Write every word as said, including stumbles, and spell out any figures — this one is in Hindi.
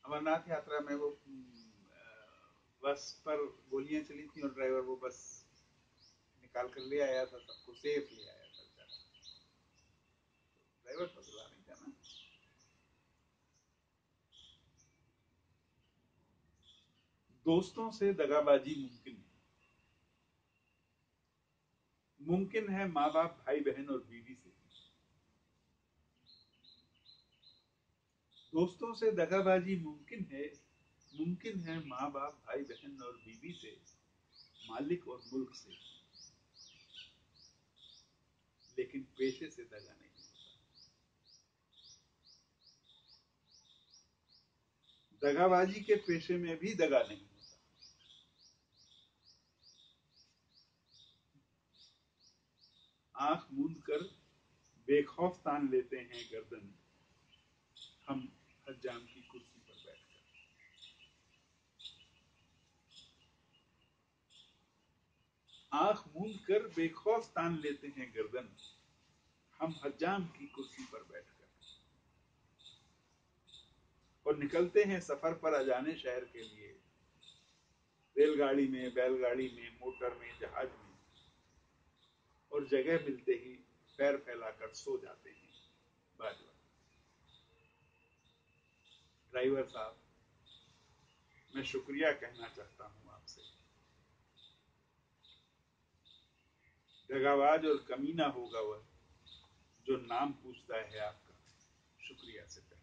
अमरनाथ यात्रा में वो बस पर गोलियां चली थी और ड्राइवर वो बस निकाल कर ले आया था, सबको सेफ ले आया था बेचारा। ड्राइवर बदला नहीं था ना। दोस्तों से दगाबाजी मुमकिन है। मुमकिन है माँ बाप, भाई बहन और बीवी से। दोस्तों से दगाबाजी मुमकिन है। मुमकिन है माँ बाप, भाई बहन और बीवी से, मालिक और मुल्क से, लेकिन पेशे से दगा नहीं होता। दगाबाजी के पेशे में भी दगा नहीं होता। आंख मूंद कर बेखौफ तान लेते हैं गर्दन, हम हज्जाम की कुर्सी पर बैठकर। आंख मूंद कर बेखौफ तान लेते हैं गर्दन, हम हज्जाम की कुर्सी पर बैठकर। और निकलते हैं सफर पर अजाने शहर के लिए, रेलगाड़ी में, बैलगाड़ी में, मोटर में, जहाज में, और जगह मिलते ही पैर फैलाकर सो जाते हैं बार बार। ड्राइवर साहब, मैं शुक्रिया कहना चाहता हूं आपसे। दगाबाज और कमीना होगा वह जो नाम पूछता है आपका शुक्रिया से।